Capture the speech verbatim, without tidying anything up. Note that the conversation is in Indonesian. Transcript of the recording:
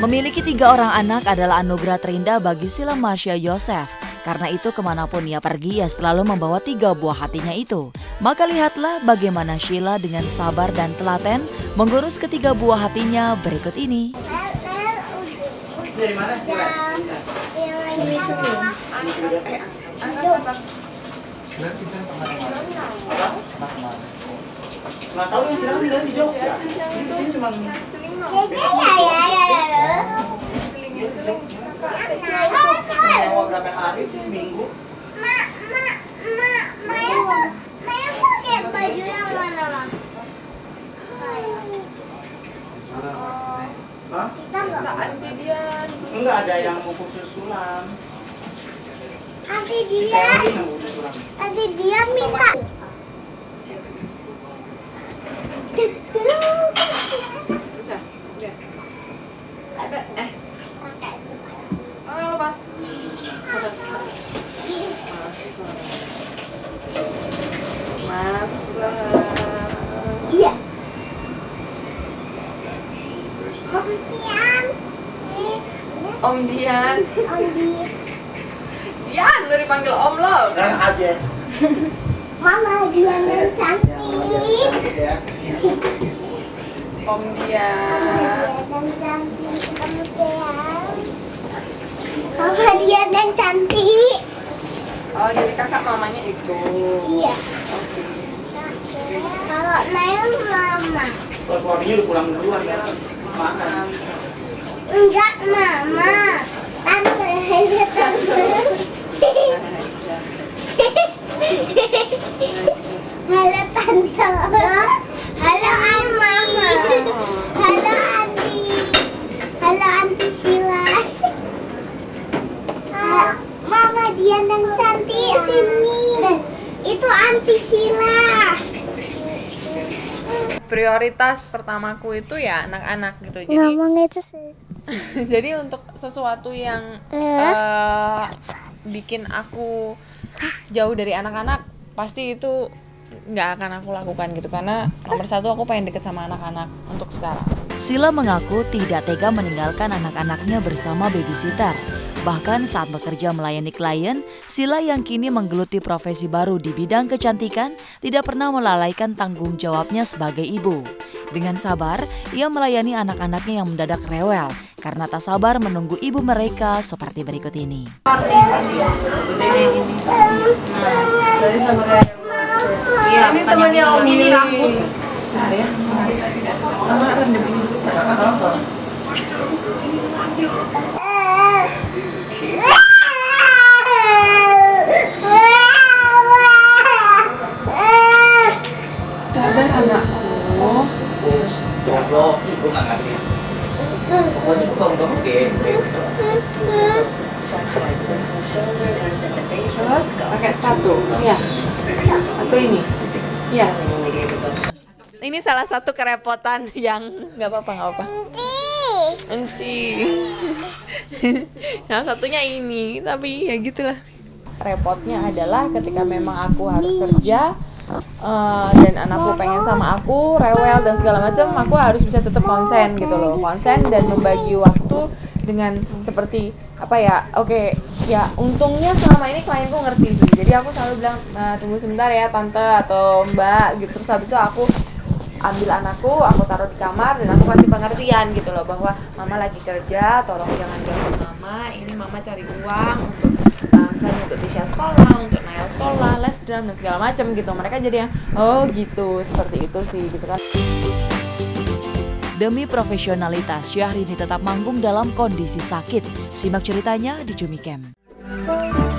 Memiliki tiga orang anak adalah anugerah terindah bagi Sheila Marsha Yosef. Karena itu kemanapun ia pergi, ia selalu membawa tiga buah hatinya itu. Maka lihatlah bagaimana Sheila dengan sabar dan telaten mengurus ketiga buah hatinya berikut ini. Dari mana? Ini cumi. Nggak tahu yang silang bilang di Jogja. Di sini cuma nyawa berapa hari sih, minggu? Mak, mak, mak, Maya, Maya pakai baju yang mana, Mak? Hah? Kita nggak Anti Dian. Enggak ada yang mau khusus sulam. Nanti Di dia, Selly yang khusus sulam. nanti dia minta. Susah. Udah. Ada eh. Oh, lepas. Masa. Iya. Om Dian. Om Di, Dian, lu dipanggil Om lo. Dan aja. Mama Dian yang cantik. Ya. Om Dian. Dian yang cantik, kamu Dian. Mama Dian yang cantik. Oh, jadi kakak mamanya itu. Iya. Kalau Naya mama. Kalau suaminya udah pulang duluan ya. Makan. Enggak mama. Tante, aja tante. Halo tante. Halo an mama. Halo anti. Halo anti Sheila. Ah, Mama Dian yang cantik sini. Itu anti Sheila. Prioritas pertamaku itu ya anak-anak gitu. Jadi Ngomong itu sih. jadi untuk sesuatu yang Eh. eh, bikin aku jauh dari anak-anak, pasti itu nggak akan aku lakukan gitu, karena nomor satu aku pengen deket sama anak-anak untuk sekarang. Sheila mengaku tidak tega meninggalkan anak-anaknya bersama babysitter. Bahkan saat bekerja melayani klien, Sheila yang kini menggeluti profesi baru di bidang kecantikan tidak pernah melalaikan tanggung jawabnya sebagai ibu. Dengan sabar, ia melayani anak-anaknya yang mendadak rewel karena tak sabar menunggu ibu mereka seperti berikut ini. Iya, ini temannya Om ini rambut. Bentar ya. Sama rendam ini. Sabar anakku. Jomblo, ibu nggak ngerti. Pokoknya ibu kalau nggak oke. Terus pakai sepatu. Iya. Atau ini. Iya. Ini salah satu kerepotan yang nggak apa-apa nggak apa. Enci. Yang satunya ini, tapi ya gitulah. Repotnya adalah ketika memang aku harus kerja uh, dan anakku pengen sama aku, rewel dan segala macam, aku harus bisa tetap konsen gitu loh, konsen dan membagi waktu dengan seperti apa ya? Oke, okay, ya untungnya selama ini klienku ngerti sih. Jadi aku selalu bilang e, tunggu sebentar ya tante atau mbak gitu. Terus habis itu aku ambil anakku, aku taruh di kamar dan aku kasih pengertian gitu loh bahwa mama lagi kerja, tolong jangan ganggu mama. Ini mama cari uang untuk uh, misalnya untuk Tisha sekolah, untuk Nail sekolah, les drum dan segala macam gitu. Mereka jadi yang oh gitu, seperti itu sih gitu kan. Demi profesionalitas, Syahrini tetap manggung dalam kondisi sakit. Simak ceritanya di Cumi Camp.